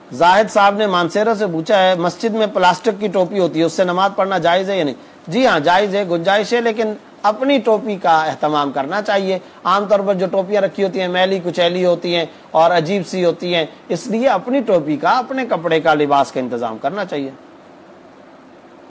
जाहिद साहब ने मानसेरा से पूछा है, मस्जिद में प्लास्टिक की टोपी होती है, उससे नमाज पढ़ना जायज़ है या नहीं? जी हाँ, जायज़ है, गुंजाइश है, लेकिन अपनी टोपी का एहतमाम करना चाहिए। आमतौर पर जो टोपियाँ रखी होती हैं मैली कुचैली होती हैं और अजीब सी होती हैं, इसलिए अपनी टोपी का, अपने कपड़े का, लिबास का इंतज़ाम करना चाहिए।